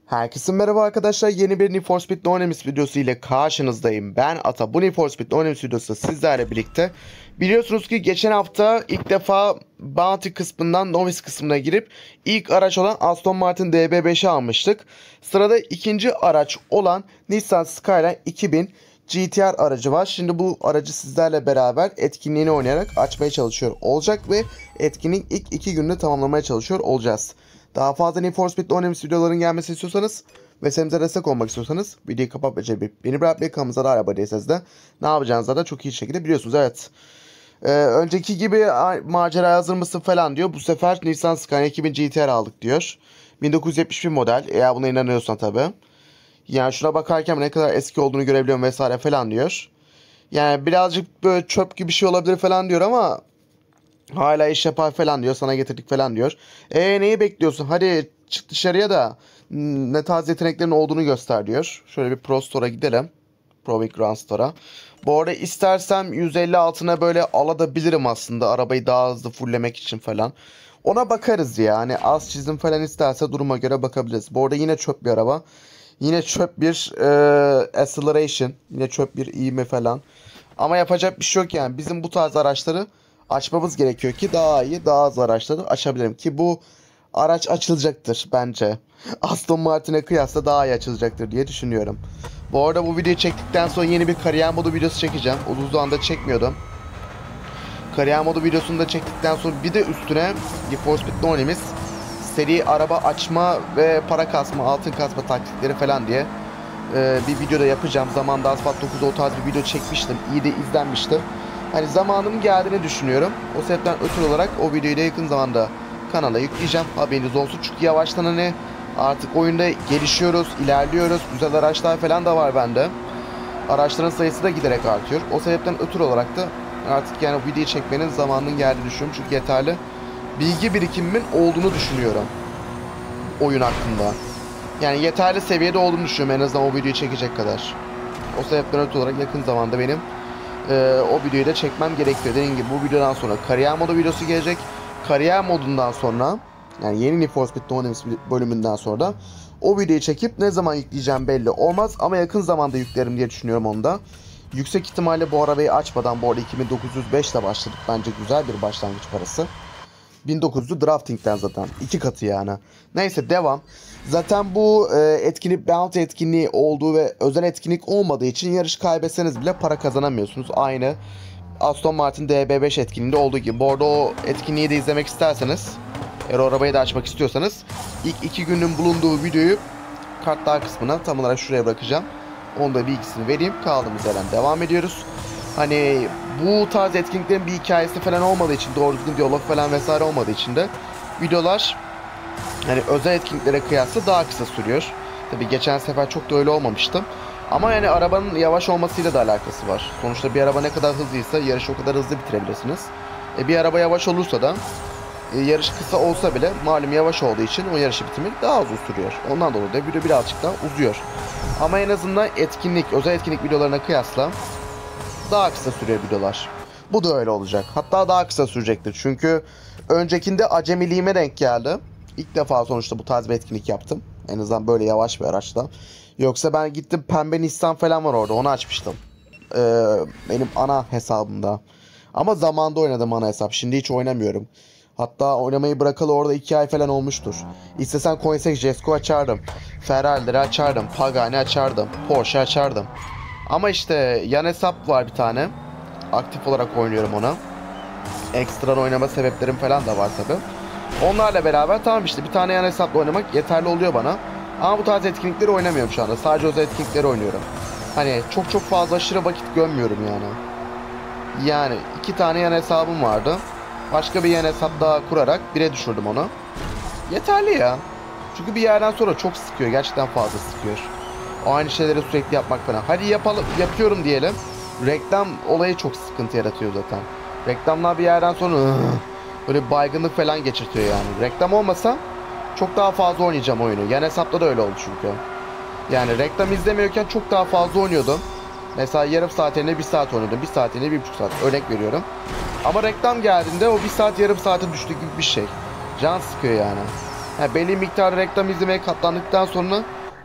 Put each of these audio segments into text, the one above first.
Herkese merhaba arkadaşlar. Yeni bir Need for Speed No Limits videosu ile karşınızdayım. Ben Ata. Bu Need for Speed No Limits videosu sizlerle birlikte. Biliyorsunuz ki geçen hafta ilk defa Bounty kısmından Novice kısmına girip ilk araç olan Aston Martin DB5'i almıştık. Sırada ikinci araç olan Nissan Skyline 2000 GTR aracı var. Şimdi bu aracı sizlerle beraber etkinliğini oynayarak açmaya çalışıyor olacak ve etkinliğin ilk 2 gününü tamamlamaya çalışıyor olacağız. Daha fazla Need for Speed Oynaymış videoların gelmesini istiyorsanız ve serimize destek olmak istiyorsanız videoyu kapat ve çevirip beni bırakmayı, kanalımıza da araba değilseniz de ne yapacağınızı da çok iyi şekilde biliyorsunuz. Evet. Önceki gibi macera hazır mısın falan diyor. Bu sefer Nissan Skyline 2000 GTR aldık diyor. 1971 model, eğer buna inanıyorsan tabi. Yani şuna bakarken ne kadar eski olduğunu görebiliyorum vesaire falan diyor. Yani birazcık böyle çöp gibi bir şey olabilir falan diyor ama hala iş yapar falan diyor. Sana getirdik falan diyor. Neyi bekliyorsun? Hadi çık dışarıya da ne tarz yeteneklerin olduğunu göster diyor. Şöyle bir Pro Store'a gidelim. Pro Ground Store'a. Bu arada istersem 150 altına böyle alabilirim aslında. Arabayı daha hızlı fulllemek için falan. Ona bakarız yani. Az çizim falan isterse duruma göre bakabiliriz. Bu arada yine çöp bir araba. Yine çöp bir acceleration. Yine çöp bir ivme falan. Ama yapacak bir şey yok yani. Bizim bu tarz araçları açmamız gerekiyor ki daha iyi, daha az araçları açabilirim. Ki bu araç açılacaktır bence. Aston Martin'e kıyasla daha iyi açılacaktır diye düşünüyorum. Bu arada bu videoyu çektikten sonra yeni bir kariyer modu videosu çekeceğim. Uzun zamandır çekmiyordum. Kariyer modu videosunu da çektikten sonra bir de üstüne Need for Speed No Limits seri araba açma ve para kasma, altın kasma taktikleri falan diye bir videoda yapacağım. Zamanında Asphalt 9'da o tarz bir video çekmiştim. İyi de izlenmişti. Hani zamanım geldiğini düşünüyorum. O sebepten ötürü olarak o videoyu da yakın zamanda kanala yükleyeceğim. Haberiniz olsun. Çünkü yavaştan hani artık oyunda gelişiyoruz, ilerliyoruz. Güzel araçlar falan da var bende. Araçların sayısı da giderek artıyor. O sebepten ötürü olarak da artık yani videoyu çekmenin zamanının geldiğini düşünüyorum. Çünkü yeterli bilgi birikimimin olduğunu düşünüyorum oyun hakkında. Yani yeterli seviyede olduğunu düşünüyorum en azından o videoyu çekecek kadar. O sebepten ötürü olarak yakın zamanda benim o videoyu da çekmem gerekiyor. Dediğim gibi bu videodan sonra kariyer modu videosu gelecek. Kariyer modundan sonra yani yeni Need for Speed No Limits bölümünden sonra o videoyu çekip ne zaman yükleyeceğim belli olmaz. Ama yakın zamanda yüklerim diye düşünüyorum onu da. Yüksek ihtimalle bu arabayı açmadan, bu arada 2905 ile başladık. Bence güzel bir başlangıç parası. 1900'lü drafting'den zaten. 2 katı yani. Neyse devam. Zaten bu etkinlik bounty etkinliği olduğu ve özel etkinlik olmadığı için yarış kaybetseniz bile para kazanamıyorsunuz. Aynı Aston Martin DB5 etkinliğinde olduğu gibi. Bu arada o etkinliği de izlemek isterseniz, eğer o arabayı da açmak istiyorsanız ilk 2 günün bulunduğu videoyu kartlar kısmına tam olarak şuraya bırakacağım. Onun da bilgisini vereyim. Kaldığımız yerden devam ediyoruz. Hani bu tarz etkinliklerin bir hikayesi falan olmadığı için, doğru düzgün diyalog falan vesaire olmadığı için de videolar hani özel etkinliklere kıyasla daha kısa sürüyor. Tabi geçen sefer çok da öyle olmamıştı. Ama yani arabanın yavaş olmasıyla da alakası var. Sonuçta bir araba ne kadar hızlıysa yarışı o kadar hızlı bitirebilirsiniz. Bir araba yavaş olursa da yarış kısa olsa bile malum yavaş olduğu için o yarışı bitirmek daha uzun sürüyor. Ondan dolayı da video birazcık daha uzuyor. Ama en azından etkinlik, özel etkinlik videolarına kıyasla daha kısa sürüyor videolar. Bu da öyle olacak. Hatta daha kısa sürecektir. Çünkü öncekinde acemiliğime denk geldi. İlk defa sonuçta bu tarz bir etkinlik yaptım. En azından böyle yavaş bir araçla. Yoksa ben gittim, pembe Nissan falan var orada. Onu açmıştım. Benim ana hesabımda. Ama zamanda oynadım ana hesap. Şimdi hiç oynamıyorum. Hatta oynamayı bırakalı orada 2 ay falan olmuştur. İstesen Koenigsegg Jesko açardım. Ferrari'leri açardım. Pagani açardım. Porsche açardım. Ama işte yan hesap var bir tane. Aktif olarak oynuyorum onu. Ekstra oynama sebeplerim falan da var tabi. Onlarla beraber tamam işte bir tane yan hesapla oynamak yeterli oluyor bana. Ama bu tarz etkinlikleri oynamıyorum şu anda. Sadece özel etkinlikleri oynuyorum. Hani çok fazla aşırı vakit gömmüyorum yani. Yani 2 tane yan hesabım vardı. Başka bir yan hesap daha kurarak 1'e düşürdüm onu. Yeterli ya. Çünkü bir yerden sonra çok sıkıyor. Gerçekten fazla sıkıyor. O aynı şeyleri sürekli yapmak falan. Hadi yapıyorum diyelim. Reklam olayı çok sıkıntı yaratıyor zaten. Reklamlar bir yerden sonra böyle baygınlık falan geçirtiyor yani. Reklam olmasa çok daha fazla oynayacağım oyunu. Yan hesapta da öyle oldu çünkü. Yani reklam izlemiyorken çok daha fazla oynuyordum. Mesela yarım saat yerine 1 saat oynadım. 1 saat yerine 1,5 saat. Örnek veriyorum. Ama reklam geldiğinde o 1 saat yarım saate düştü gibi bir şey. Can sıkıyor yani. Belli miktarda reklam izlemeye katlandıktan sonra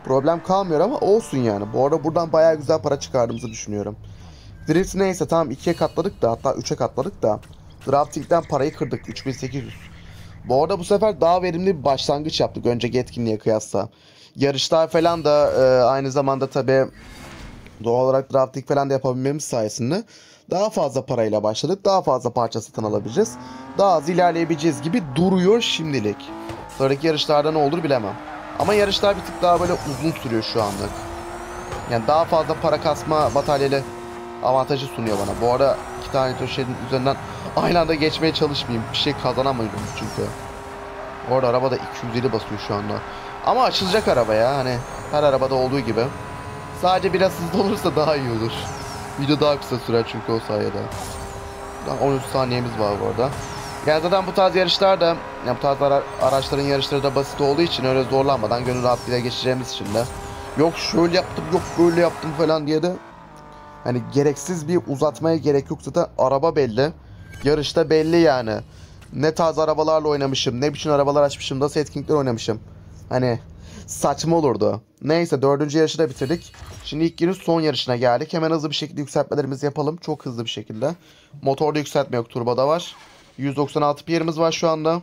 problem kalmıyor ama olsun yani. Bu arada buradan bayağı güzel para çıkardığımızı düşünüyorum. Drift neyse tamam 2'ye katladık da, hatta 3'e katladık da drafting'den parayı kırdık 3800. Bu arada bu sefer daha verimli bir başlangıç yaptık önceki etkinliğe kıyasla. Yarışlar falan da aynı zamanda tabi doğal olarak drafting falan da yapabilmemiz sayesinde daha fazla parayla başladık. Daha fazla parça satın alabileceğiz. Daha az ilerleyebileceğiz gibi duruyor şimdilik. Sonraki yarışlarda ne olur bilemem. Ama yarışlar bir tık daha böyle uzun sürüyor şu anlık. Yani daha fazla para kasma bataryalı avantajı sunuyor bana. Bu arada iki tane köşenin üzerinden aynı anda geçmeye çalışmayayım. Bir şey kazanamıyorum çünkü. Orada arabada 250 basıyor şu anda. Ama açılacak araba ya, hani her arabada olduğu gibi. Sadece biraz hızlı olursa daha iyi olur. Video daha kısa sürer çünkü o sayede. Daha 13 saniyemiz var bu arada. Yani zaten bu tarz yarışlar da, yani bu tarz araçların yarışları da basit olduğu için öyle zorlanmadan gönül rahatlığıyla geçeceğimiz için de yok şöyle yaptım yok böyle yaptım falan diye de hani gereksiz bir uzatmaya gerek yok. Zaten araba belli. Yarışta belli yani. Ne tarz arabalarla oynamışım, ne biçim arabalar açmışım, nasıl etkinlikler oynamışım. Hani saçma olurdu. Neyse 4. yarışı da bitirdik. Şimdi ilk günün son yarışına geldik. Hemen hızlı bir şekilde yükseltmelerimizi yapalım. Çok hızlı bir şekilde. Motorda yükseltme yok, turboda var. 196 PR'ımız var şu anda.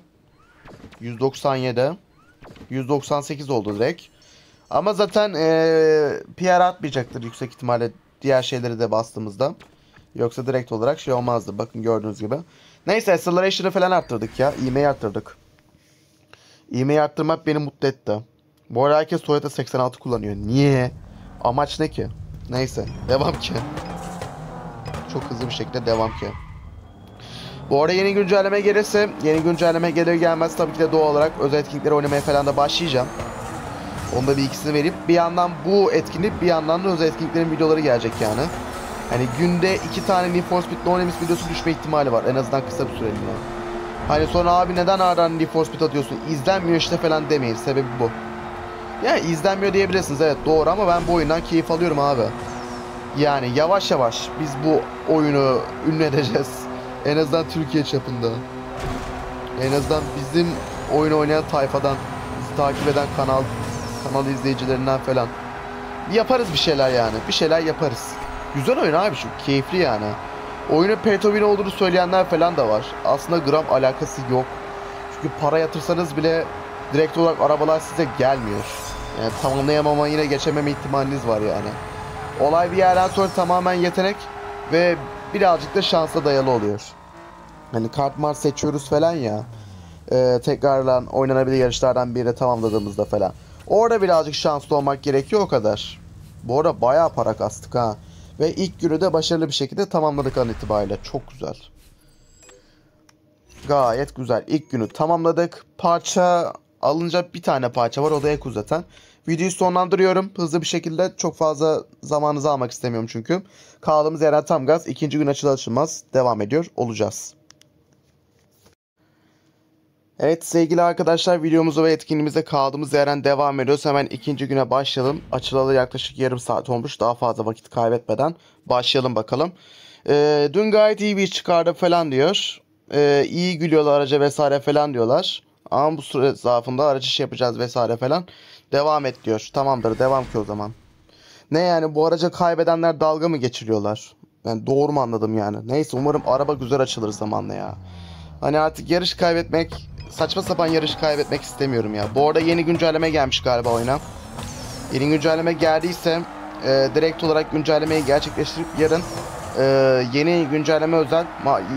197. 198 oldu direkt. Ama zaten PR atmayacaktır yüksek ihtimalle diğer şeyleri de bastığımızda. Yoksa direkt olarak şey olmazdı. Bakın gördüğünüz gibi. Neyse acceleration'ı falan arttırdık ya. İğmeyi arttırdık. İğmeyi arttırmak beni mutlu etti. Bu arada herkes Toyota 86 kullanıyor. Niye? Amaç ne ki? Neyse. Devam ki. Çok hızlı bir şekilde devam ki. Bu arada yeni güncelleme gelirse, yeni güncelleme gelir gelmez tabii ki de doğal olarak özel etkinlikleri oynamaya falan da başlayacağım. Onda bir ikisini verip bir yandan bu etkinlik, bir yandan da özel etkinliklerin videoları gelecek yani. Hani günde 2 tane Need for Speed No Limits videosu düşme ihtimali var en azından kısa bir süreliğine. Hani sonra abi neden ardından Need for Speed atıyorsun, İzlenmiyor işte falan demeyin, sebebi bu. Yani izlenmiyor diyebilirsiniz, evet doğru, ama ben bu oyundan keyif alıyorum abi. Yani yavaş yavaş biz bu oyunu ünlü edeceğiz. En azından Türkiye çapında. En azından bizim oyun oynayan tayfadan, bizi takip eden kanal izleyicilerinden falan. Yaparız bir şeyler yani. Bir şeyler yaparız. Güzel oyun abi, şu keyifli yani. Oyunun pay to win olduğunu söyleyenler falan da var. Aslında gram alakası yok. Çünkü para yatırsanız bile direkt olarak arabalar size gelmiyor. Yani tamamlayamama, yine geçememe ihtimaliniz var yani. Olay bir yerden sonra tamamen yetenek ve birazcık da şansla dayalı oluyor. Hani kart mart seçiyoruz falan ya. Tekrardan oynanabilir yarışlardan biri tamamladığımızda falan. Orada birazcık şanslı olmak gerekiyor, o kadar. Bu arada bayağı para kastık ha. Ve ilk günü de başarılı bir şekilde tamamladık an itibariyle. Çok güzel. Gayet güzel. İlk günü tamamladık. Parça alınca bir tane parça var. O da ek zaten. Videoyu sonlandırıyorum. Hızlı bir şekilde, çok fazla zamanınızı almak istemiyorum çünkü. Kaldığımız yerden tam gaz. İkinci gün açılır açılmaz devam ediyor olacağız. Evet sevgili arkadaşlar, videomuza ve etkinliğimize kaldığımız yerden devam ediyoruz. Hemen ikinci güne başlayalım. Açılalı yaklaşık yarım saat olmuş. Daha fazla vakit kaybetmeden başlayalım bakalım. Dün gayet iyi bir iş çıkardı falan diyor. İyi gülüyorlar araca vesaire falan diyorlar. Ama bu süre zarfında aracı iş yapacağız vesaire falan. Devam et diyor. Tamamdır, devam ki o zaman. Ne yani, bu araca kaybedenler dalga mı geçiriyorlar? Yani doğru mu anladım yani? Neyse, umarım araba güzel açılır zamanla ya. Hani artık yarış kaybetmek, saçma sapan yarış kaybetmek istemiyorum ya. Bu arada yeni güncelleme gelmiş galiba oyuna. Yeni güncelleme geldiyse direkt olarak güncellemeyi gerçekleştirip yarın yeni güncelleme özel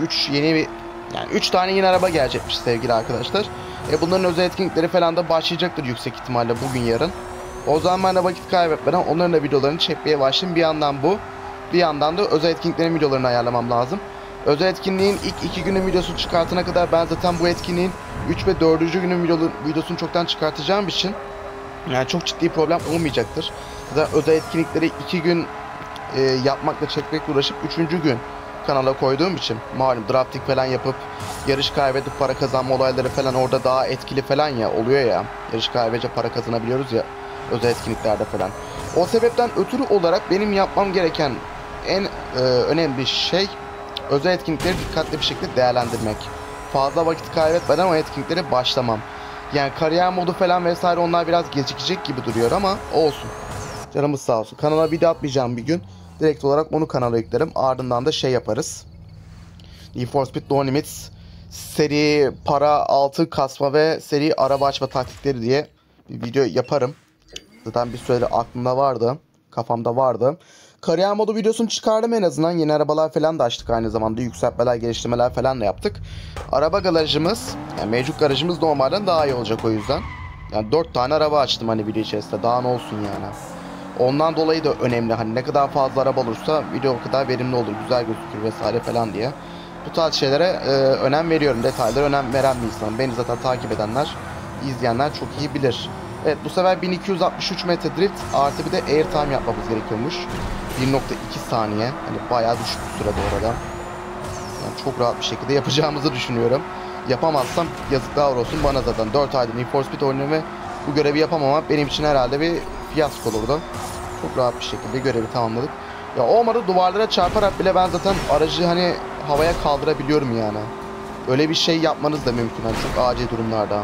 3 tane yeni araba gelecekmiş sevgili arkadaşlar. Bunların özel etkinlikleri falan da başlayacaktır yüksek ihtimalle bugün yarın. O zaman ben de vakit kaybetmeden onların da videolarını çekmeye başlayayım. Bir yandan bu, bir yandan da özel etkinliklerin videolarını ayarlamam lazım. Özel etkinliğin ilk 2 günün videosunu çıkartana kadar ben zaten bu etkinliğin 3 ve 4. günün videosunu çoktan çıkartacağım için yani çok ciddi problem olmayacaktır. Zaten özel etkinlikleri 2 gün yapmakla, çekmekle uğraşıp 3. gün kanala koyduğum için malum drafting falan yapıp yarış kaybedip para kazanma olayları falan orada daha etkili falan ya oluyor ya. Yarış kaybedince para kazanabiliyoruz ya özel etkinliklerde falan. O sebepten ötürü olarak benim yapmam gereken en önemli şey özel etkinlikleri dikkatli bir şekilde değerlendirmek. Fazla vakit kaybetmeden o etkinliklere başlamam. Yani kariyer modu falan vesaire onlar biraz gecikecek gibi duruyor ama olsun. Canımız sağ olsun. Kanala video atmayacağım bir gün. Direkt olarak onu kanala yüklerim. Ardından da şey yaparız. Need for Speed No Limits seri para altı kasma ve seri araba açma taktikleri diye bir video yaparım. Zaten bir süre aklımda vardı. Kafamda vardı. Kariyer modu videosunu çıkardım en azından. Yeni arabalar falan da açtık aynı zamanda. Yükseltmeler, geliştirmeler falan da yaptık. Araba garajımız, yani mevcut garajımız normalden daha iyi olacak o yüzden. Yani 4 tane araba açtım hani video içerisinde. Daha ne olsun yani. Ondan dolayı da önemli. Hani ne kadar fazla araba olursa video o kadar verimli olur. Güzel gözükür vesaire falan diye. Bu tarz şeylere önem veriyorum. Detaylara önem veren bir insanım. Beni zaten takip edenler, izleyenler çok iyi bilir. Evet, bu sefer 1263 metre drift artı bir de air time yapmamız gerekiyormuş. 1.2 saniye. Hani bayağı düşük bir süre bu arada. Yani çok rahat bir şekilde yapacağımızı düşünüyorum. Yapamazsam yazıklar olsun bana zaten. 4 aydır Need for Speed oynuyorum ve bu görevi yapamamam benim için herhalde bir fiyasko olurdu. Çok rahat bir şekilde görevi tamamladık. Ya olmadı duvarlara çarparak bile ben zaten aracı hani havaya kaldırabiliyorum yani. Öyle bir şey yapmanız da mümkün. Yani çok acil durumlarda.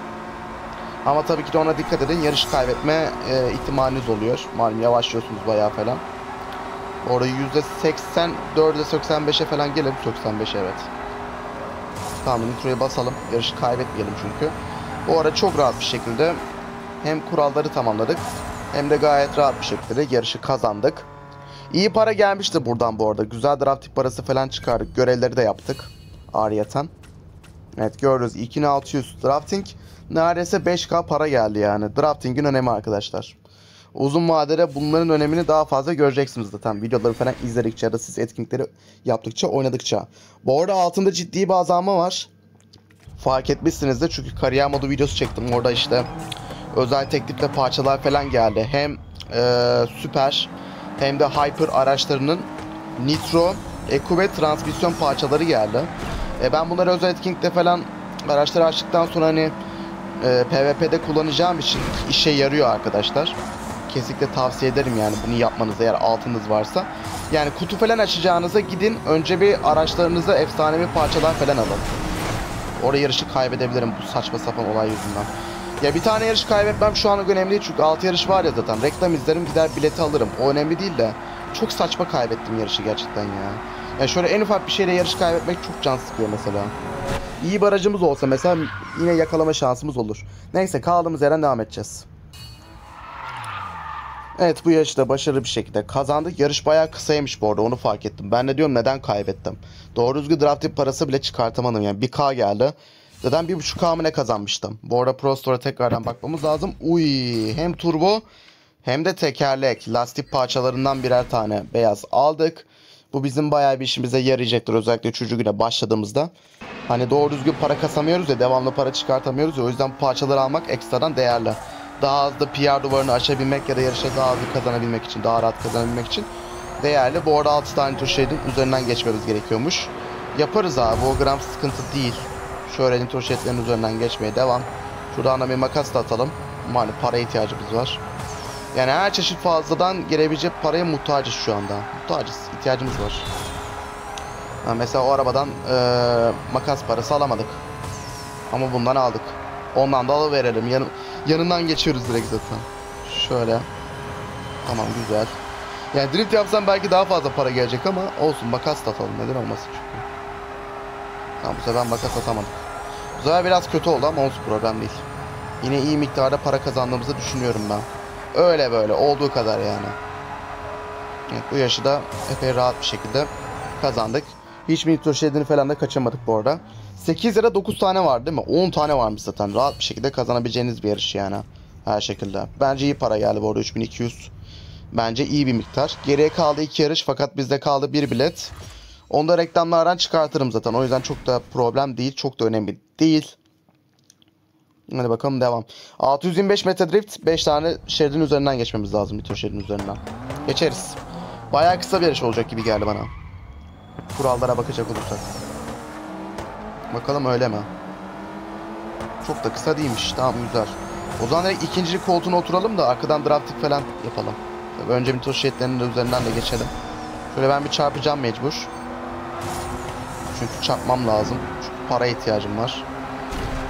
Ama tabii ki de ona dikkat edin. Yarış kaybetme ihtimaliniz oluyor. Malum yavaşlıyorsunuz bayağı falan. Orada %84'e 85'e falan gelelim. 85 evet. Tamam, nitroya basalım. Yarışı kaybetmeyelim çünkü. Bu ara çok rahat bir şekilde hem kuralları tamamladık hem de gayet rahat bir şekilde yarışı kazandık. İyi para gelmişti buradan bu arada. Güzel drafting parası falan çıkardık. Görevleri de yaptık. Ariyeten. Evet, gördünüz 2600 drafting. Neredeyse 5K para geldi yani. Drafting'in önemi arkadaşlar. Uzun vadede bunların önemini daha fazla göreceksiniz zaten. Videoları falan izledikçe ya da siz etkinlikleri yaptıkça, oynadıkça. Bu arada altında ciddi bir azalma var. Fark etmişsinizdir çünkü kariyer modu videosu çektim. Orada işte özel teklifle parçalar falan geldi. Hem süper hem de hyper araçlarının nitro, eco ve transmisyon parçaları geldi. Ben bunları özel etkinlikte falan araçları açtıktan sonra hani PvP'de kullanacağım için işe yarıyor arkadaşlar. Kesinlikle tavsiye ederim yani bunu yapmanız eğer altınız varsa. Yani kutu falan açacağınıza gidin önce bir araçlarınıza efsanevi parçalar falan alın. Orada yarışı kaybedebilirim bu saçma sapan olay yüzünden. Ya bir tane yarış kaybetmem şu an önemli değil çünkü 6 yarış var ya zaten. Reklam izlerim, gider bileti alırım. O önemli değil de çok saçma kaybettim yarışı gerçekten ya. Yani şöyle en ufak bir şeyle yarış kaybetmek çok can sıkıyor mesela. İyi bir aracımız olsa mesela yine yakalama şansımız olur. Neyse, kaldığımız yerden devam edeceğiz. Evet, bu yarışı da başarılı bir şekilde kazandık. Yarış bayağı kısaymış bu arada, onu fark ettim. Ben de diyorum neden kaybettim. Doğru düzgün drafting parası bile çıkartamadım yani 1K geldi. Zaten 1.5K mı ne kazanmıştım. Bu arada Pro Store'a tekrardan bakmamız lazım. Uy, hem turbo hem de tekerlek. Lastik parçalarından birer tane beyaz aldık. Bu bizim bayağı bir işimize yarayacaktır özellikle 3. güne başladığımızda. Hani doğru düzgün para kasamıyoruz ya, devamlı para çıkartamıyoruz ya, o yüzden parçaları almak ekstradan değerli. Daha hızlı PR duvarını açabilmek ya da yarışa daha hızlı kazanabilmek için, daha rahat kazanabilmek için değerli. Bu arada 6 tane tur şeridin üzerinden geçmemiz gerekiyormuş. Yaparız abi, o gram sıkıntı değil. Şöyle nitro şeritlerin üzerinden geçmeye devam. Şuradan da bir makas da atalım. Maalesef para ihtiyacımız var. Yani her çeşit fazladan gelebilecek paraya muhtacız şu anda. Muhtacız, ihtiyacımız var. Yani mesela o arabadan makas parası alamadık. Ama bundan aldık. Ondan da alıverelim. Yanından geçiyoruz direkt zaten. Şöyle. Tamam, güzel. Yani drift yapsam belki daha fazla para gelecek ama olsun, makas da atalım. Neden olmasın çünkü. Tamam, bu sefer makas atamadık. Bu sefer biraz kötü oldu ama olsun, problem değil. Yine iyi miktarda para kazandığımızı düşünüyorum ben. Öyle böyle olduğu kadar yani. Evet, bu yaşı da epey rahat bir şekilde kazandık. Hiç nitro şeridini falan da kaçırmadık bu arada. 8 ya da 9 tane var değil mi? 10 tane varmış zaten. Rahat bir şekilde kazanabileceğiniz bir yarış yani. Her şekilde. Bence iyi para geldi bu arada, 3200. Bence iyi bir miktar. Geriye kaldı 2 yarış fakat bizde kaldı 1 bilet. Onu da reklamlardan çıkartırım zaten. O yüzden çok da problem değil. Çok da önemli değil. Hadi bakalım, devam. 625 metre drift, 5 tane şeridin üzerinden geçmemiz lazım. Nitro şeridin üzerinden. Geçeriz. Bayağı kısa bir yarış olacak gibi geldi bana. Kurallara bakacak olursak. Bakalım öyle mi? Çok da kısa değilmiş. Tamam, güzel. O zaman direkt ikinci koltuğuna oturalım da arkadan drafting falan yapalım. Tabii önce nitro şeritlerinin de üzerinden de geçelim. Şöyle ben bir çarpacağım mecbur. Çünkü çarpmam lazım. Çünkü para ihtiyacım var.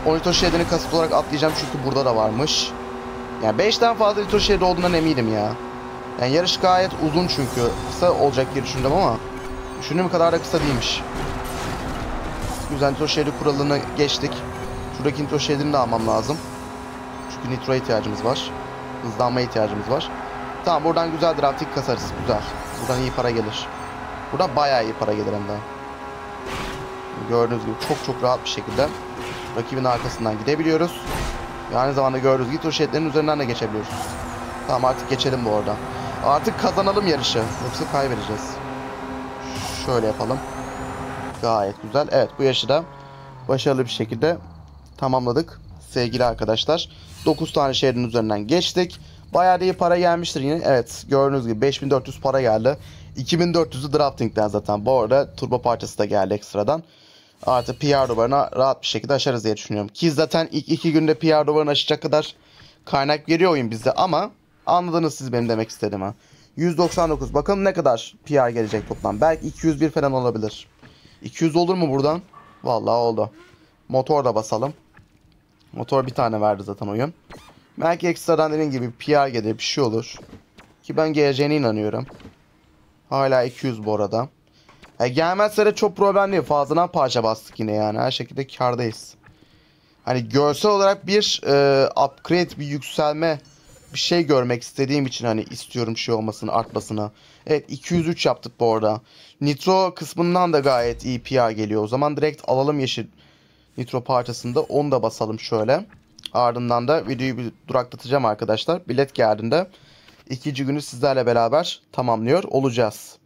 nitro şeridini kasıt olarak atlayacağım çünkü burada da varmış. Yani 5'ten fazla nitro şeridi olduğundan eminim ya. Yani yarış gayet uzun çünkü. Kısa olacak diye düşündüm ama düşündüğüm kadar da kısa değilmiş. Güzel, nitro şeridi kuralını geçtik. Şuradaki nitro şeridini de almam lazım. Çünkü nitroya ihtiyacımız var. Hızlanmaya ihtiyacımız var. Tamam, buradan güzel drafting kasarız. Güzel. Buradan iyi para gelir. Buradan bayağı iyi para gelir hem de. Gördüğünüz gibi çok rahat bir şekilde rakibin arkasından gidebiliyoruz. Ve aynı zamanda gördüğünüz gibi nitro şeritlerinin üzerinden de geçebiliyoruz. Tamam, artık geçelim bu arada. Artık kazanalım yarışı. Yoksa kaybedeceğiz. Şöyle yapalım. Gayet güzel. Evet, bu yarışı da başarılı bir şekilde tamamladık. Sevgili arkadaşlar. 9 tane şehrin üzerinden geçtik. Bayağı iyi para gelmiştir yine. Evet, gördüğünüz gibi 5400 para geldi. 2400'ü drafting'den zaten. Bu arada turbo parçası da geldi ekstradan. Artı PR duvarına rahat bir şekilde aşarız diye düşünüyorum. Ki zaten ilk 2 günde PR duvarını aşacak kadar kaynak veriyor oyun bize ama anladınız siz benim demek istediğimi. 199. Bakalım ne kadar PR gelecek toplam. Belki 201 falan olabilir. 200 olur mu buradan? Vallahi oldu. Motor da basalım. Motor bir tane verdi zaten oyun. Belki ekstradan dediğim gibi PR gelir, bir şey olur. Ki ben geleceğine inanıyorum. Hala 200 bu arada. Gelmezse de çok problem değil. Fazladan parça bastık yine yani. Her şekilde kârdayız. Hani görsel olarak bir upgrade, bir yükselme, bir şey görmek istediğim için hani istiyorum şey olmasını, artmasını. Evet, 203 yaptık bu arada. Nitro kısmından da gayet iyi PR geliyor. O zaman direkt alalım yeşil nitro parçasında. Onu da basalım şöyle. Ardından da videoyu bir duraklatacağım arkadaşlar. Bilet geldiğinde ikinci günü sizlerle beraber tamamlıyor olacağız.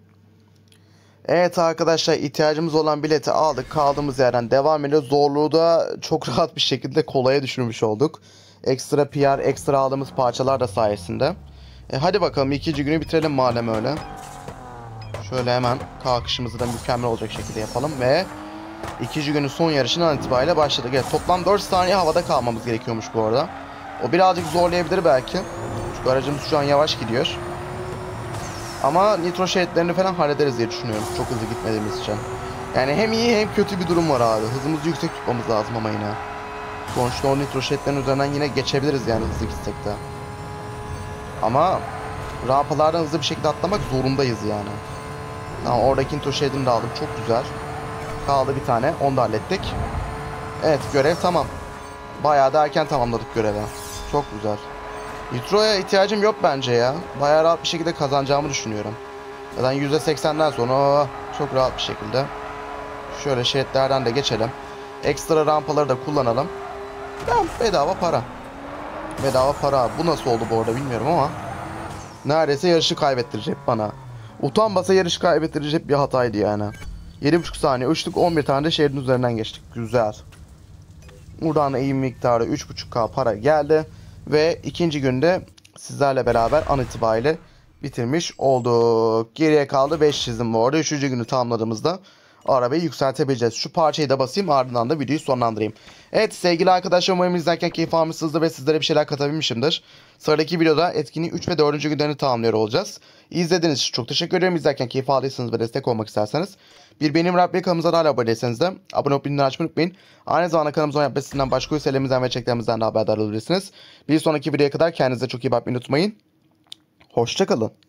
Evet arkadaşlar, ihtiyacımız olan bileti aldık. Kaldığımız yerden devam ediyoruz. Zorluğu da çok rahat bir şekilde kolaya düşürmüş olduk. Ekstra PR, ekstra aldığımız parçalar da sayesinde. Hadi bakalım ikinci günü bitirelim madem öyle. Şöyle hemen kalkışımızı da mükemmel olacak şekilde yapalım ve ikinci günün son yarışından itibariyle başladık. Evet, toplam 4 saniye havada kalmamız gerekiyormuş bu arada. O birazcık zorlayabilir belki. Çünkü aracımız şu an yavaş gidiyor. Ama nitro şeritlerini falan hallederiz diye düşünüyorum. Çok hızlı gitmediğimiz için. Yani hem iyi hem kötü bir durum var abi. Hızımızı yüksek tutmamız lazım ama yine. Sonuçta o nitro şeritlerin üzerinden yine geçebiliriz yani hızlı gitsek de. Ama rampalardan hızlı bir şekilde atlamak zorundayız yani. Tamam, oradaki nitro şeridini de aldım. Çok güzel. Kaldı bir tane. Onu da hallettik. Evet, görev tamam. Bayağı da erken tamamladık görevi. Çok güzel. Nitro'ya ihtiyacım yok bence ya. Bayağı rahat bir şekilde kazanacağımı düşünüyorum. Zaten %80'den sonra çok rahat bir şekilde. Şöyle şeritlerden de geçelim. Ekstra rampaları da kullanalım. Tamam, bedava para. Bedava para. Bu nasıl oldu bu arada bilmiyorum ama neredeyse yarışı kaybettirecek bana. Utanmasa yarışı kaybettirecek bir hataydı yani. 7,5 saniye uçtuk, 11 tane de şeridin üzerinden geçtik. Güzel. Buradan eğim miktarı 3,5K para geldi. Ve ikinci günde sizlerle beraber an itibariyle bitirmiş olduk. Geriye kaldı 5 çizim bu arada. Üçüncü günü tamamladığımızda arabayı yükseltebileceğiz. Şu parçayı da basayım, ardından da videoyu sonlandırayım. Evet sevgili arkadaşlar, umarım izlerken keyif almışsınızdır ve sizlere bir şeyler katabilmişimdir. Sıradaki videoda etkinliğin 3 ve 4. günlerini tamamlıyor olacağız. İzlediğiniz için çok teşekkür ederim. İzlerken keyif aldıysanız ve destek olmak isterseniz bir benim Rabbi kanalımıza da hala abone değilseniz de abone olup bildirimleri açmayı unutmayın. Aynı zamanda kanalımızın yapmasından başka üyelerimizden ve çeklerimizden de haberdar olabilirsiniz. Bir sonraki videoya kadar kendinize çok iyi bakmayı unutmayın. Hoşça kalın.